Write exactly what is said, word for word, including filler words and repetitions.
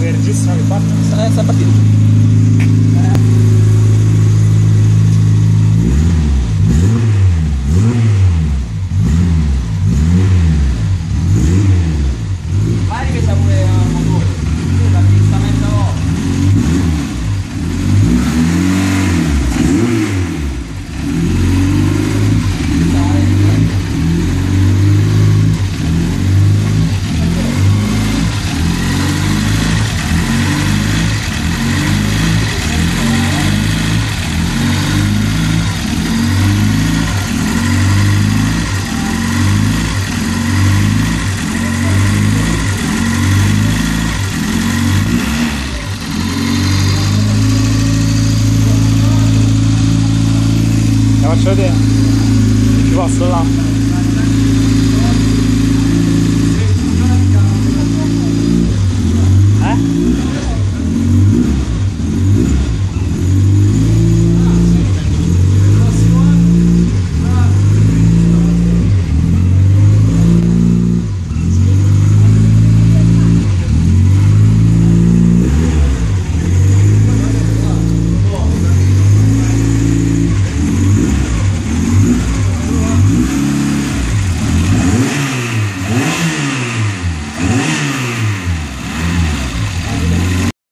che registrano che parte? Sta, sta partendo. Vai che c'è pure il motore. La fissamento no. La faccio vedere? Ci posso là?